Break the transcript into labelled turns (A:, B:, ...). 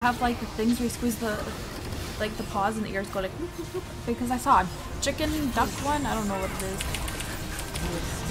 A: have like the things where you squeeze the like the paws and the ears go like whoop, whoop, whoop, because I saw a chicken duck one. I don't know what it is.